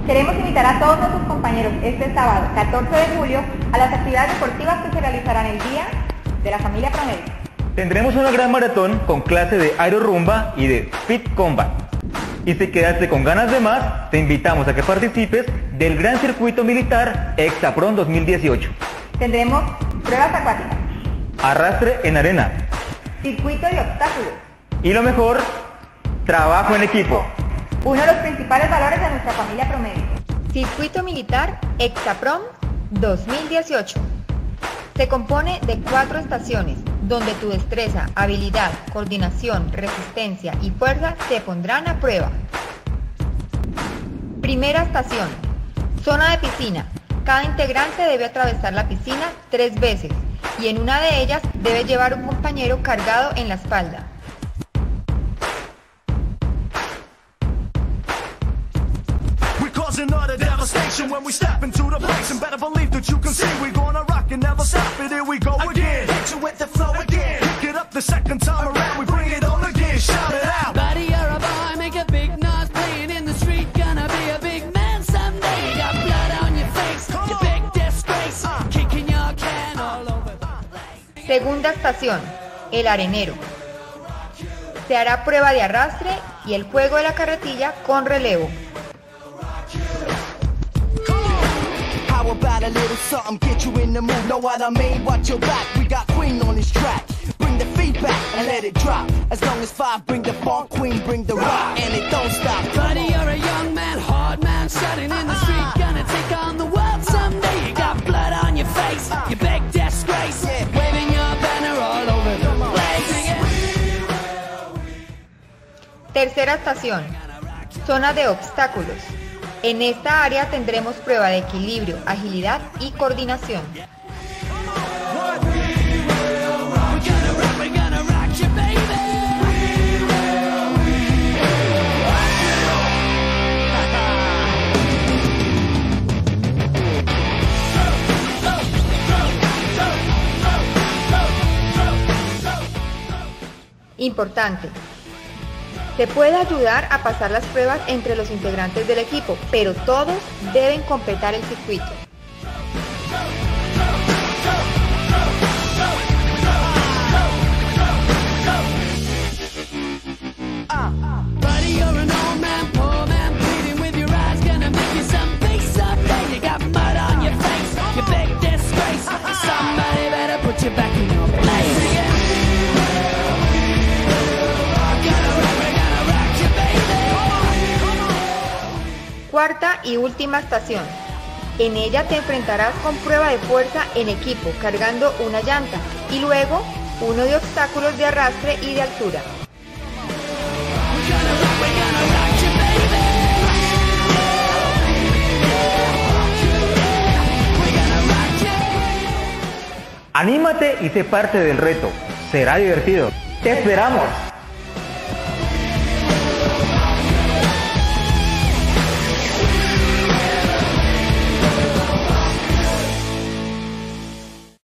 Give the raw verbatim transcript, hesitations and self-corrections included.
Queremos invitar a todos nuestros compañeros este sábado, catorce de julio, a las actividades deportivas que se realizarán el Día de la Familia Promedio. Tendremos una gran maratón con clase de aerorumba y de Fit Combat. Y si quedaste con ganas de más, te invitamos a que participes del Gran Circuito Militar Exaprom dos mil dieciocho. Tendremos pruebas acuáticas, arrastre en arena, circuito de obstáculos y lo mejor, trabajo en equipo. Uno de los principales valores de nuestra familia promedio. Circuito Militar Exaprom dos mil dieciocho. Se compone de cuatro estaciones, donde tu destreza, habilidad, coordinación, resistencia y fuerza se pondrán a prueba. Primera estación, zona de piscina. Cada integrante debe atravesar la piscina tres veces y en una de ellas debe llevar un compañero cargado en la espalda. Another devastation when we step into the place, and better believe that you can see we're gonna rock and never stop it. Here we go again, hit you with the flow again. Pick it up the second time around, we bring it on again. Shout it out. Buddy, you're a boy, make a big noise, playing in the street, gonna be a big man someday. You got blood on your face, you big disgrace, kicking your can all over the place. Segunda estación, el arenero. Se hará prueba de arrastre y el juego de la carretilla con relevo. How about a little something, get you in the mood, know what I mean? Watch your back, we got Queen on this track. Bring the feedback and let it drop. As long as five bring the funk, Queen bring the rock, and it don't stop. Buddy, you're a young man, hard man, shouting in the street, gonna take on the world someday. You got blood on your face, you big disgrace, waving your banner all over the place. Tercera estación, zona de obstáculos. En esta área tendremos prueba de equilibrio, agilidad y coordinación. Importante. Se puede ayudar a pasar las pruebas entre los integrantes del equipo, pero todos deben completar el circuito. Cuarta y última estación. En ella te enfrentarás con prueba de fuerza en equipo, cargando una llanta, y luego uno de obstáculos de arrastre y de altura. Anímate y sé parte del reto. Será divertido. ¡Te esperamos!